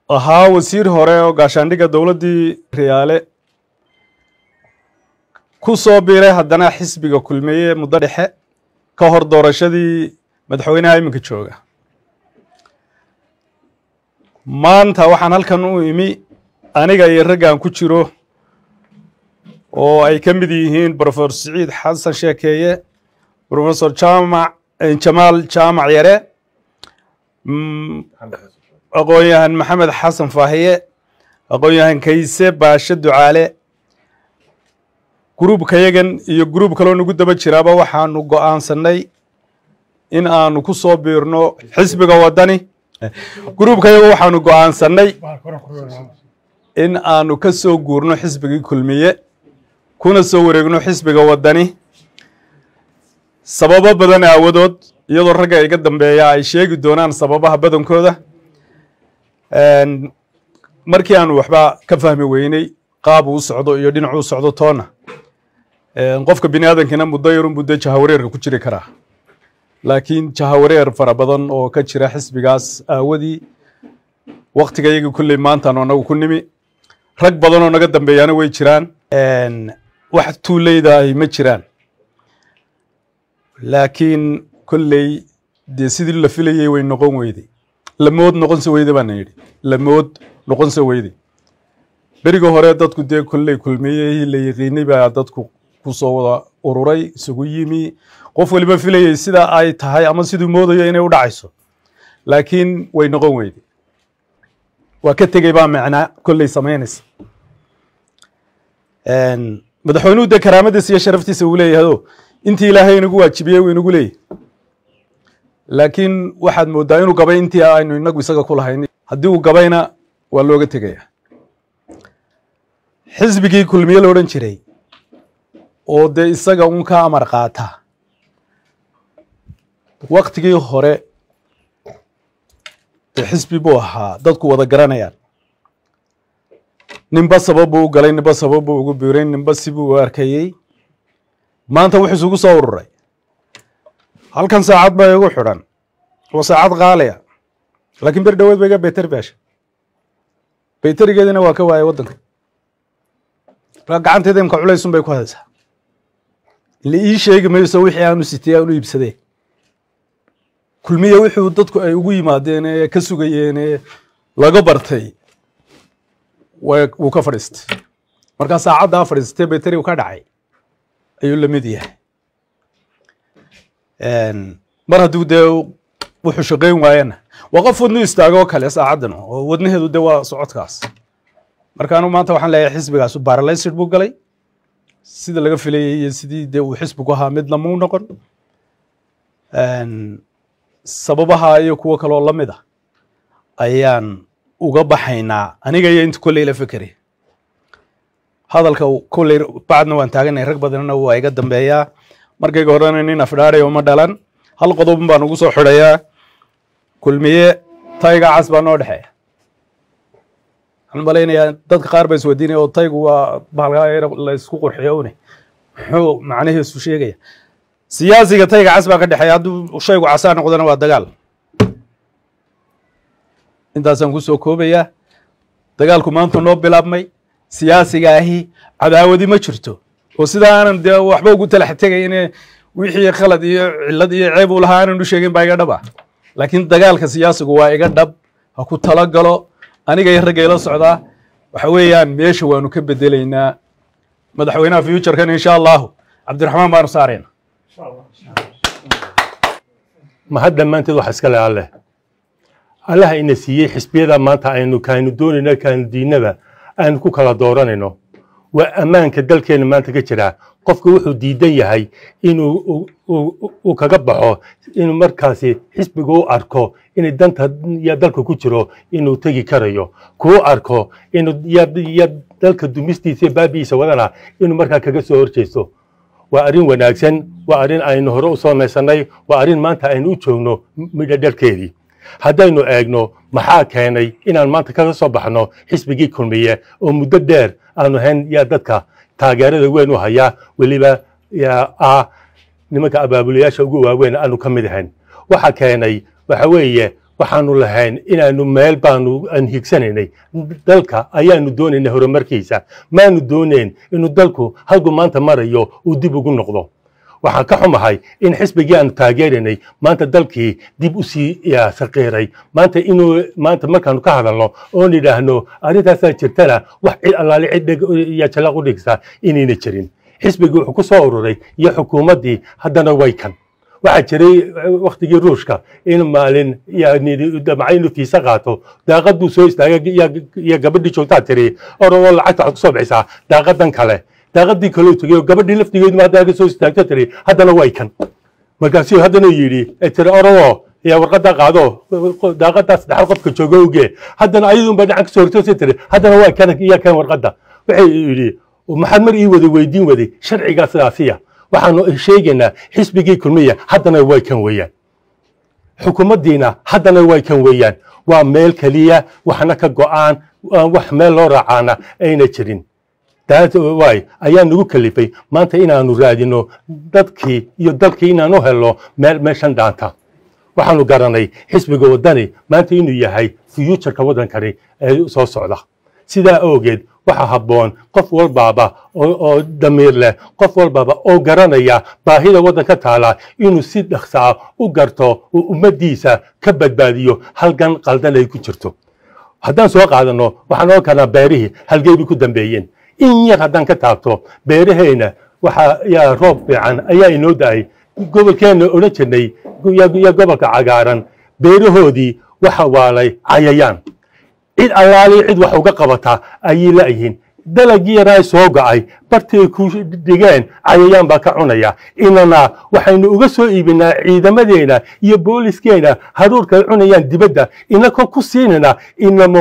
ahaa wasiir hore oo gaashaandhigga dowladdii Riyaale ku soo biiray haddana xisbiga kulmeeye muddo dhexe ka hor doorashadii madaxweynaha iminka jooga. maanta waxaan halkan u imi aniga iyo raggan ku jiro oo ay ka mid yihiin Professor Saciid Xasan Sheekeeye, Professor Jamaal Jaamac Yare, aqoonyahan Maxamed Xasan Faahiye, aqoonyahan Kayse Baashe Ducaale. gruubkayagan iyo gruub kale oo nagu daba jiraaba waxaanu go'aansanay in aanu ku soo biirno xisbiga wadani. gruubkayaga waxaanu go'aansanay in aanu ka soo guurno xisbigii kulmiye kuna soo wareegno xisbiga wadani sababo badan aawadood, iyadoo ragga iga dambeeya ay sheegi doonaan sababaha badankooda. markii aanu waxba ka fahmi weynay qaab uu socdo iyo dhinac uu socdo toona, qofka bini'aadankina muddo yarun muddo jahawareerka ku jiri karaa, laakiin jahawareer fara badan oo ka jira xisbigaas aawadii waqtigayagii kulley maantaan anagu ku nimi. rag badan oo naga dambeeyana way jiraan, wax tuuleyda ay ma jiraan, laakiin kulley dee sidii la filayay way noqon weyday. lamood noqonse weyda baan yidhi, lamood noqonse weyday. beriga hore dadku dee kulley kulmiyey la yaqiinay baa dadku ku soo wada ururay, isugu yimi, qof waliba filayay sida ay tahay ama siduu moodayo inay u dhacayso, laakiin way noqon weyday. waa ka tegey baa macnaa kulley samaynaysa. madaxweynuhu dee karaamadiisa iyo sharaftiisa uu leeyahado intii ilaahay inagu waajibiyey uu inagu leeyahy, laakiin waxaad mooddaa inuu gabay intii aynu inagu isaga ku lahayn. haddii uu gabayna waa looga tegaya. xisbigii kulmiye la odhan jiray oo dee isaga un ka amar qaata waqtigii hore dee xisbi buu ahaa, dadku wada garanayaan. ninba sabab buu u galay, ninba sabab buu ugu biiray, ninba sibuu u arkayey. maanta wuxuu isugu soo ururay halkan saacad baa igu xidhan, waa saacad qaaliya, laakiin ber dhaweed ba iga baytari baasha, baytarigeedina waa ka waayay waddanka. gacanteeda imka culaysun bay ku hadaysaa. la ii sheegi mayso wixii aanu sitay aanu iibsadee. kulmiye wuxuu dadku ay ugu yimaadeen ee ka sugayeen ee laga bartay wuu ka fadhiistay. markaa saacaddaa fadhiistay baytarigu ka dhacay ayuu la mid yahay. mar hadduu dee wuxuu shaqayn waayana waa qof wadnu istaago kale saacaddan oo wadnaheedu dee waa socodkaas. marka anu maanta waxaan leeyahay xisbigaasu baralaysir buu galay, sida laga filayay iyo sidii dee uu xisbigu ahaa midna muu noqon. sababaha iyo kuwo kaloo la mid ah ayaan uga baxaynaa aniga iyo inta kolley la fekeray. hadalka kolley bacdna waan taaganay, rag badanna waa iga dambeeyaa. markayga horena nin afdhaaraya uma dhalan. hal qodob baan ugu soo xidhayaa. kulmiye tayga cas baa noo dhexeeya. waxaan malaynayaa dadka qaar ba isweydiinaya oo taygu waa bahalka la isku qurxiyo une muxuu macnaheesu sheegaya. siyaasiga tayga cas baa ka dhexeeya, hadduu shaygu casaa noqdana waa dagaal. intaasaan ku soo koobayaa. dagaalku maanta noo bilaabmay. siyaasiga ahi cadaawadi ma jirto, oo sidaa aanan dee waxba ugu talax tegayne wixii khalad iyo cillad iyo ceeb uu lahaa aanan u sheegin baa iga dhab ah. laakiin dagaalka siyaasigu waa iga dhab, ha ku talagalo. aniga iyo ragga ila socdaa waxa weeyaan meesha waanu ka bedelaynaa. madaxweynaha futurekan insha allahu cabdiraxmaan baanu saarayna. ma hadda maanteed waxa iska le alleh allaha ina siiyey xisbiyada maanta kaanu doonayno kaanu diinaba aanu ku kala dooranayno. waa ammaanka dalkeena maanta ka jira. qofka wuxuu diidan yahay inuu kaga baxo, inuu markaasi xisbiga u arko inay danta ya dalka ku jiro inuu tegi karayo, kuu arko inuu ya dalka dumistiisa iyo baabiisa wadana inuu markaa kaga soo horjeesto. waa arrin wanaagsan, waa arrin aynu hore u samaysanay, waa arrin maanta aynu u joogno midho dhalkeedii. haddaynu eegno maxaa keenay inaan maanta kaga soo baxno xisbigii kulmiye oo muddo dheer aanu hayn yaa dadka taageerada weyn u hayaa, weliba nimanka abaabulayaasha ugu waaweyn aanu ka mid ahayn. waxa keenay waxa weeye waxaanu lahayn inaanu meel baanu aan higsanaynay dalka ayaanu doonaynay horumarkiisa maanu doonayn inuu dalku halku maanta marayo uu dib ugu noqdo waxaan ka xumahay in xisbigii aanu taageeraynay maanta dalkii dib u sii saqiiray maanta markaanu ka hadalno oon idhaahno arrintaasaa jirtana wax cid allaale cid iyo jalaq u dhigsa inayna jirin xisbigii wuxuu ku soo ururay iyo xukuumaddii haddana way kan waxaa jiray waktigii ruushka in maalin damca inuu fiisa qaato daaqaduu soo istaagay iyo gabadhii joogtaa tiri orodoo lacagta waxaad ku soo bixisaa daaqadan kale daaqadii kaloo tegay gabadhii laftigeedu hadda soo istaagto tiri haddana way kan markaasuu haddana yidhi tiri orodoo yaa warqadda qaado daaqadaas dhaxal qofka jooga oge haddana ayadunba dhacan ka soo hortoosa tiri haddana waa kan iyo kan warqadda waxay yidhi maxaad mar ii wada weydiin waday sharcigaa sidaasiya waxaanu sheegaynaa xisbigii kulmiya haddana way kan weeyaan xukuumaddiina haddana way kan weeyaan waa meel keliya waxna ka go'aan wax meel loo raacaana ayna jirin waay ayaa nagu kalifay maanta inaanu raadino dadkii iyo dalkii inaanu helno meeshan dhaanta waxaanu garanay xisbiga waddani maanta inuu yahay fuuturka waddankani ee soo socda sidaa awgeed waxaa habboon qof walbaaba oo damiir leh qof walbaaba oo garanaya baahida waddanka taala inuu si dhaqsaa u garto uu ummaddiisa ka badbaadiyo halgan qaldan ay ku jirto haddaan soo qaadano waxaan ogan karnaa beerihii halgeybay ku dambeeyeen in yar haddaan ka taabto beerahayna yaa roob fiican ayaa inoo da'ay gobolkeenna odhan jirnay iyo gobolka cagaaran beerahoodii waxa waalay cayayaan cid allaali cid wax uga qabata ayay la'yihiin dalagii yaraa soo go'ay bartay ku dhigeen cayayaan baa ka cunaya inana waxaynu uga soo iibinaa ciidamadeena iyo booliskeenna haruurka ay cunayaan dibadda inakoo ku siinayna inamo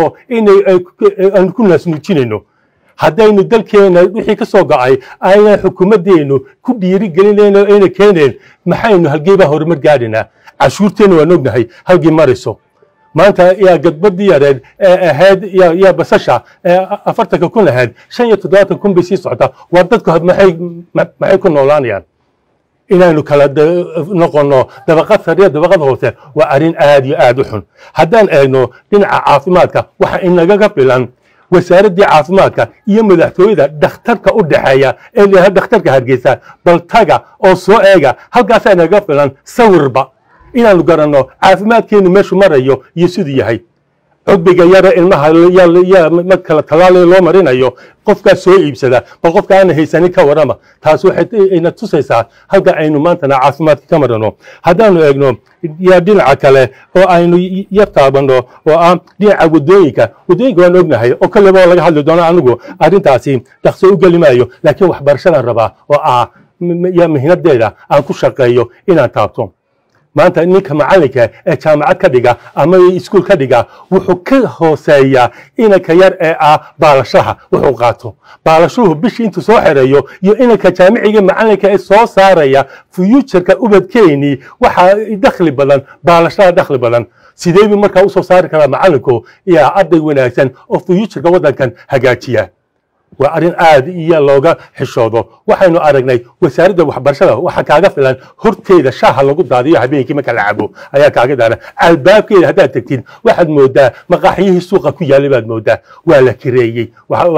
aan ku naasnuujinayno haddaynu dalkeena wixii ka soo go'ay ayna xukuumaddeenu ku dhiirigelinayno ayna keeneen maxaynu halgeebaa horumar gaadhaynaa cashuurteenna waan ognahay halgii marayso maanta yaa gadbadii yareed ee ahayd yaa basasha ee 40 kun ahayd 75 kun bay sii socota waa dadku maxay ku noolaanayaan inaynu kala noqono dabaqad sare iyo dabaqad hoose waa arrin aad iyo aad u xun haddaan eegno dhinaca caafimaadka waxa inagaga filan wasaaraddii caafimaadka iyo madaxtooyada dhakhtarka u dhaxeeya ee leeyahay dhakhtarka hargeysa bal taga oo soo eega halkaasaa inaga filan sawirba inaanu garanno caafimaadkeenu meeshu marayo iyo siduu yahay cudbiga yara ilmaha ma kala talaalayo loo marinayo qofkaas soo iibsada bal qofka aana haysanin ka warama taas waxay ina tusaysaa halka aynu maantana caafimaadka ka marano haddaanu eegno yaa dhinaca kale oo aynu yar taabanno oo ah dhinaca waddooyinka waan ognahay oo kaleba laga hadli doono anigu arrintaasi dhaqso u geli maayo laakiin waxbarashadan rabaa oo ah yaa mihnadeeda aan ku shaqeeyo inaan taabto maanta ninka macalinka ee jaamacad ka dhiga ama iskuul ka dhiga wuxuu ka hooseeyaa inanka yar ee ah baalashaha wuxuu qaato baalashuhu bishii intuu soo xereeyo iyo inanka jaamiciga macalinka ee soo saaraya fuuturka ubadkeeni waxaa dakhli badan baalashaha dakhli badan sidee buu markaa u soo saari karaa macalinku yaa arday wanaagsan oo fuuturka waddankan hagaajiya waa arrin aad iyo looga xishoodo waxaynu aragnay wasaaradda waxbarashada waxa kaaga filan horteeda shaaha lagu daadiyo habeenkii marka la cabo ayaa kaaga daana albaabkeeda haddaad tegtid waxaad moodaa maqaaxiyihii suuqa ku yaalay baad moodaa waa la kireeyey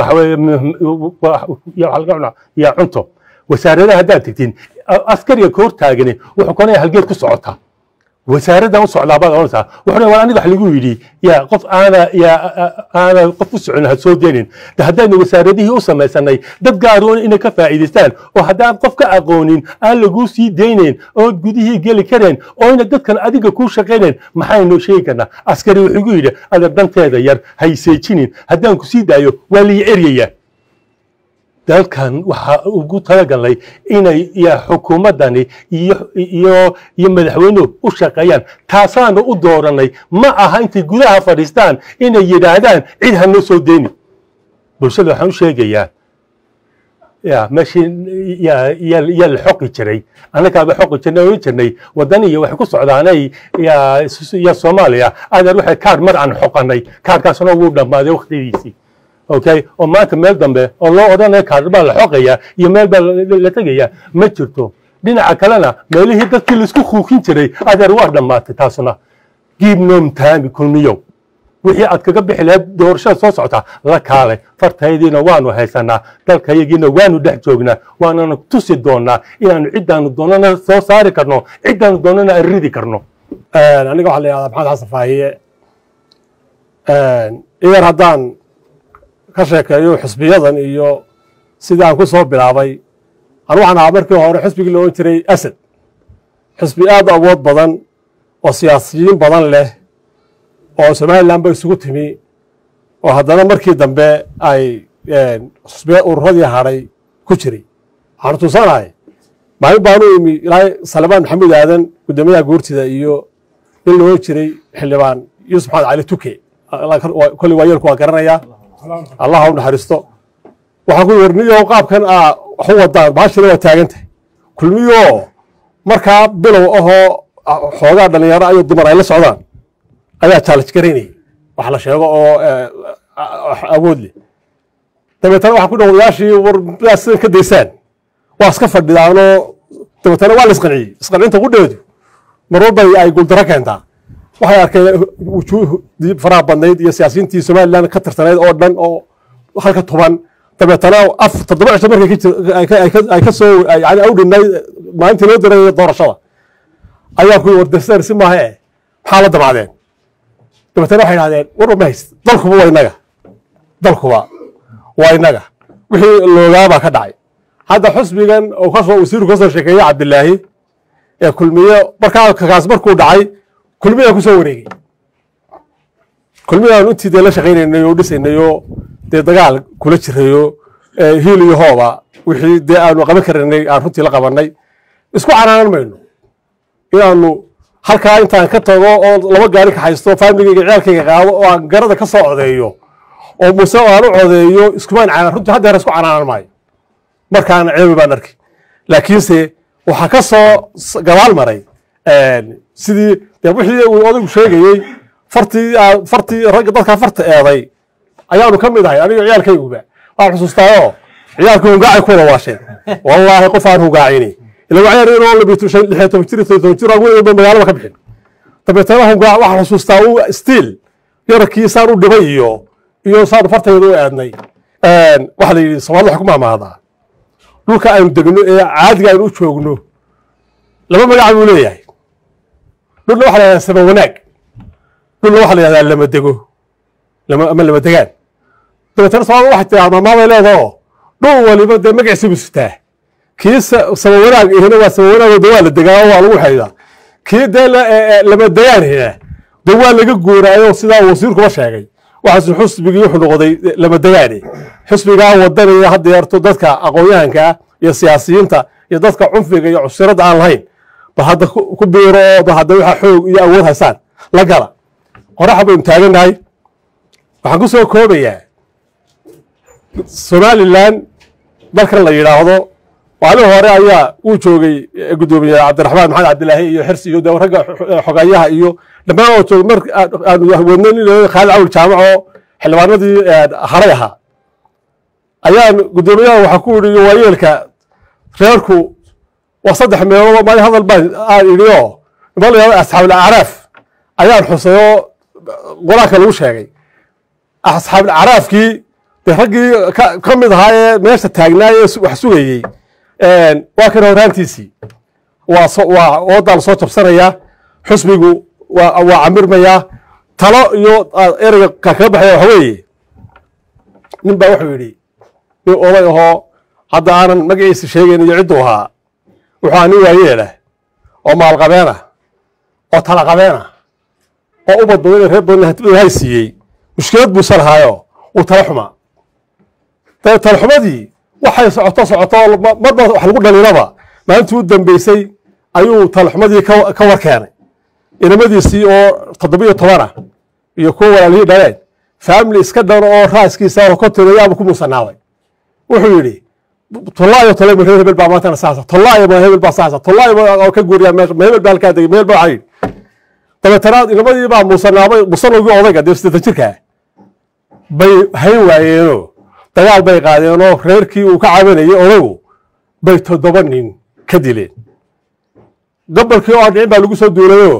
yaa cunto wasaaradaha haddaad tegtid askariga ka hortaagani wuxuu konaya halgeed ku socotaa wasaaraddan u socdaa baad oranaysaa wuxuu waa aniga wax lagu yidhi yaa qof aana qof u socon ha soo deenin haddaynu wasaaradihii u samaysanay dad gaaroon inay ka faa'iidaystaan oo haddaan qof ka aqoonin aan laguu sii daynayn oo gudihii geli kareen oo ina dadkan adiga kuu shaqaynayn maxaynu sheegi karnaa askari wuxuu igu yidhi adeer danteeda yar hayseejinin haddaan ku sii daayo waa liya eryayaa dalkan waxaa ugu talagalnay inay xukuumaddani iyo madaxweynuhu u shaqeeyaan taasaanu u dooranay ma aha intay gudaha fadhiistaan inay yidhaahdaan cid ha noo soo deyni bulshada waxaan u sheegayaa meeshii yaa la xoqi jiray annagaaba xoqi jirnay oran jirnay waddaniya waxay ku socdaanay ya soomaaliya adeer waxay kaar mar aan xoqanay kaarkaasna wuu dhammaaday wakhtidiisii okay oo maanta meel dambe oo loo odhanayo kaar baa la xoqaya iyo meel baa la tegaya ma jirto dhinaca kalena meelihii dadkii laisku kuukin jiray adeer waa dhammaatay taasuna giibnoom taami kulmiyow wixii aad kaga bixi lahayd doorashada soo socota la kaalay fartaydiina waanu haysanaa dalkayagiina waanu dhex joognaa waanana tusi doonaa inaanu ciddaanu doonana soo saari karno ciddaanu doonana aridi karno aniga waxaa la yidhahdaa maxamed xasan faahiye iyar haddaan ka sheekeeyo xisbiyadan iyo sidii aan ku soo bilaabay anu waxaan ahaa markii hore xisbigii la odhan jiray asad xisbi aad u awood badan oo siyaasiyiin badan leh oo somalilan ba isugu timi oo haddana markii dambe ay xisbiya ururadii hadhay ku jiray waxaan tuusanahay maalin baanu imi ilaahay salmaan maxamuud aadan guddoomiyaha guurtida iyo nin la odhan jiray xildhibaan yuusuf maxamed cali tuke kolley waayeelku waa garanayaa allah ha u naxariisto waxaan ku warniyo qaabkan wax u wadaan baashina waa taagantahay kulmiyo markaa bilow ahoo xoogaa dhallinyaro ayuu dumar ay la socdaan ayaa challenge garaynayay wax la sheego oo awood leh dabeetana waxaan ku dhaho odayaashii war sidan ka daysaan waa iska fadhidaanoo dabeetana waa la isqanciyey isqancinta qudheedu mar walba ay guuldaro keentaa waxay arkeen wujuuhdii faraha badnayd iyo siyaasiyiintii somalilan ka tirsanayd oo dhan oo halka tuban dabeetana 7 cisho markay ay ka soo yani awdhinay maalintii loo diray doorashada ayaa ku wardaysteen si maaha maxaa la damacdeen dabeetana waxay idhahdeen warba ma hayst dalkuba waa innaga wixii loogaabaa ka dhacay hadda xusbigan oo kasoo wasiirku kasoo sheekeeyey cabdilaahi ee kulmiye markaas markuu dhacay kulmiyaa ku soo wareegay kulmiyaanu intii dee la shaqaynaynay oo dhisaynay oo dee dagaal kula jirayo hiil iyo hooba wixii dee aanu qaban karanay aan runtii la qabanay isku canaanan mayno inaanu halkaa intaan ka tago oo laba gaari ka haysto faamligayga ciyaalkayga qaado oo aan garada ka soo codeeyo oo muse aan u codeeyo iskumaan canaan runtii hadda hore isku canaanan maayo markaana ceebi baan arkay laakiinse waxaa ka soo gabaal maray sidii dee wixii uu odaygu sheegayey fartii ragga dadkaa farta eeday ayaanu ka mid ahay aniga ciyaalkayguba waan xusuustaayoo ciyaalka hungaacay ku wada waasheen wallaahi qof aan hungaacini ila waa ciyaar inoo labiyo 16 jir 17 jir aan weliba magaalada ka bixin dabeetana hungaac waxaan xusuustaa uu stiil yarkii saan u dhibay iyo saan fartayda u aadnay waxa la yidhi Soomaaliya wax ku maamaadaa dhulka aynu degno ee caadiga aynu u joogno laba magac buu leeyahay dhulna waxa la yidhahdaa sabab wanaag dhulna waxa la yidhahdaa lama dego lama degaan dabeetana Soomaaliya waxay tiraa maamada leedahay dhul waliba dee magaciisa buu sitaa kii sabab wanaag ihina waa sabab wanaag oo waa la degaa oo waa lagu xaydaa kii dee lama degaan ihina dee waa laga guuraayo sidaa wasiirkuba sheegay waxaas xusbigii wuxuu noqday lama degaane xusbigaa wadanaya hadda yarto dadka aqoon-yahanka iyo siyaasiyiinta iyo dadka cunfiga iyo cusirada aan lahayn bal hadda ku biiro oo bal hadda waxa xoog iyo awood haysaan la gala qoraxa baynu taaganahay waxaan ku soo koobayaa Somaliland dalkan la yiraahdo waalin hore ayaa uu joogay gudoomiye Cabdiraxmaan Maxamed Cabdilaahi iyo xirsi iyo ragga xogayaha iyo dhammaan oo joog mar aanu wadnay Khalid Awl Jaamaco xilwaanadii haray ahaa ayaan gudoomiyaha waxa ku yiri waayeelka reerku waa 3 meelood ma hadal baan iriyo bal asxaab al-araf ayaan xusayo qoraalka lagu sheegay asxaab al-arafkii raggii ka mid ahaa ee meesha taagnaa ee wax sugayey waa kan horaantiisii waa waddan soo jabsanaya xusbigu waa camirmaya talo iyo ereyga kaga baxaya waxa weeye nin baa wuxuu yidhi nin oday ahoo hadda aanan magaciisa sheegayn iyo cidduu ahaa wuxuu nin waayeela oo maalqabeena oo talaqabeena oo u badbaday reer badan hantida hay siiyey mushkilad buu salahaayo uu tala xumaa talxumadii waxay socoto marba wax lagu dhalinaba maalintii u dambeysay ayuu talxumadii ka war keenay inamadiisii oo 17 iyo kuwa walaalihii dhaleen family iska dhan oo raaskiisa oo ka tirayaba ku musanaaday wuxuu yidhi tolaayo tolay hebel baa maantana saasa tolaayo ma hebel baa saasa tolaayo oo ka guuriya meesha hebel baa halkaa degay meel baa cayid dabeetana inamadii baa musanowgii odayga dee 60 jirka bay hayn waayeenoo dagaal bay qaadeenoo reerkii uu ka cabanayay odaygu bay 7 nin ka dileen gobolkii oo dhicin baa lagu soo duulayoo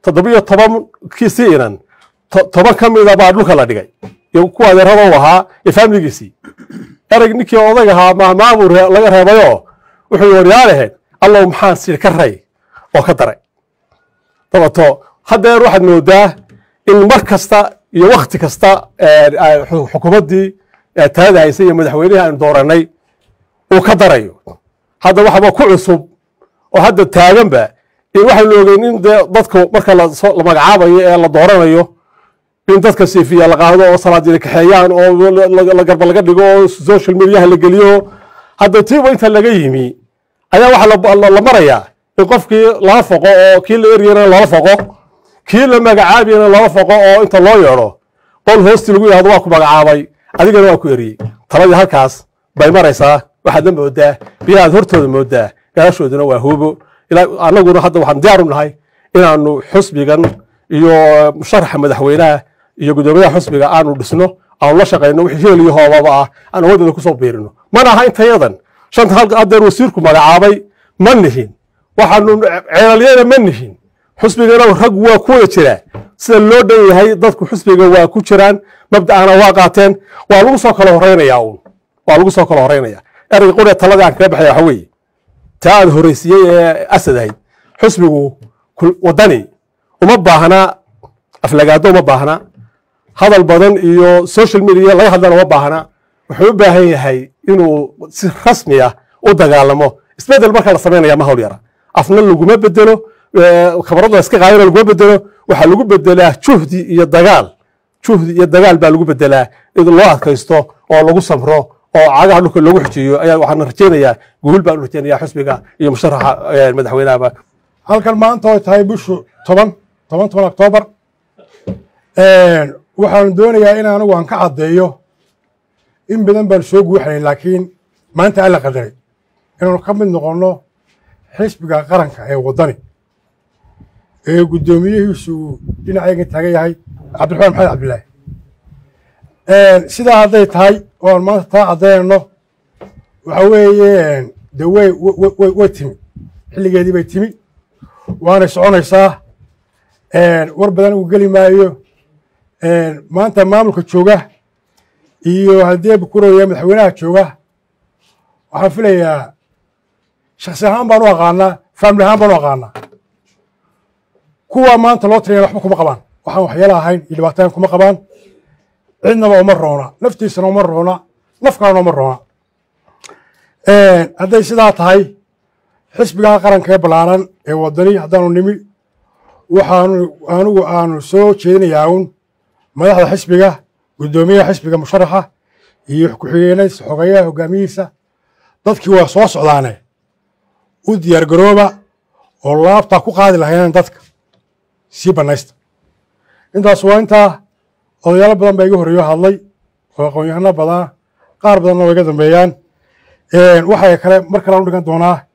toddobiyo toban kiisii inan toban ka mida baa dhulka la dhigay iyo kuwa adeerada u ahaa iyo faamiligiisii ereg ninkii odayga ahaa maamul laga reebayoo wuxuu waryaalahayd allow maxaan sii ka ray oo ka daray dabato haddeer waxaad moodaa in mar kasta iyo wakti kasta xukuumaddii talada haysay iyo madaxweynihii aanu dooranay uu ka darayo hadda waxaba ku cusub oo hadda taaganba waxaynu ogeyn in dee dadku marka la magacaabayo ee la dooranayo in dadka siifiya la qaado oo salaadiina kaxeeyaan oo garba laga dhigo oo social mediaha la geliyo hadda tiiba inta laga yimi ayaa waxaa la marayaa in qofkii lala foqo oo kii la eryana lala foqo kii la magacaabayana lala foqo oo inta loo yeedho qol hoosti lagu yidhahdo waa ku magacaabay adigana waa ku eriyey taladii halkaas bay maraysaa waxaadna moodaa biyahaad hortooda moodaa gadaashooduna waa huubo annaguna hadda waxaan diyaar u nahay inaanu xusbigan iyo musharaxa madaxweynaha iyo guddoomiyaha xusbiga aanu dhisno aanu la shaqayno wixii heel iyo hoobaba ah aan awoodooda kusoo biirino mana aha intayadan shanta haddeer wasiirku magacaabay ma nihin waxaanu ceelalyada ma nihin xusbigana rag waa ku wada jiraa sida loo dhan yahay dadku xusbiga waa ku jiraan mabda'ana waa qaateen waa lagu soo kala horeynayaa uun waa lagu soo kala horeynaya ereyga qura taladii aan kaga baxaya waxa weeye taa aad horreysiyey ee asad ahayd xusbigu waddani uma baahna aflagaado uma baahna hadal badan iyo social media laga hadlana uma baahna wuxuu u baahan yahay inuu si rasmi ah u dagaalamo isbedel marka la samaynaya ma hawl yara afna laguma bedelo khibradda iska qaadana laguma bedelo waxaa lagu bedelaa juhdi iyo dagaal baa lagu bedelaa in loo adkaysto oo lagu samro oo cagaha dhulka loogu xijiyo ayaa waxaan rajaynayaa guul baan u rajaynayaa xusbiga iyo musharaxa madaxweynahaba halkan maanta oo tahay bishu 10 Oktoobar waxaan doonayaa in anigu aan ka caddeeyo in badan baan soo guuxnay laakiin maanta alla qadaray inaanu ka mid noqonno xisbiga qaranka ee waddani ee guddoomiyihiisu dhinacayga taagan yahay cabdiraxmaan maxamed cabdilaahi sidaa hadday tahay oo aan maanta taa caddaynayno waxa weeye de way timi xilligeedii bay timi waanay soconaysaa war badan uu geli maayo maanta maamulka jooga iyo haddii bukuraya madaxweynaha jooga waxaan filayaa shaksi ahaan baan u aqaanaa faamili ahaan baan u aqaanaa kuwa maanta loo tiriyana waxba kuma qabaan waxaan waxyaala ahayn iyo dhibaataan kuma qabaan cidnaba uma roona naftiisana uma roona nafkaana uma roona hadday sidaa tahay xisbiga qaranka ee ballaaran ee waddani haddaanu nimi anigu aanu soo jeedinayaa uun madaxda xisbiga guddoomiyaha xisbiga musharaxa iyo ku-xigeenadiisa xogeeyaha hogaamiyihiisa dadkii waa soo socdaane u diyaar garooba oo laabtaa ku qaadi lahaynaan dadka sii bannaysta intaas waa intaa odayaalo badan baa iga horreeyo hadlay oo aqoon-yahano badan qaar badanna waa iga dambeeyaan waxay kale mar kale aan u dhigan doonaa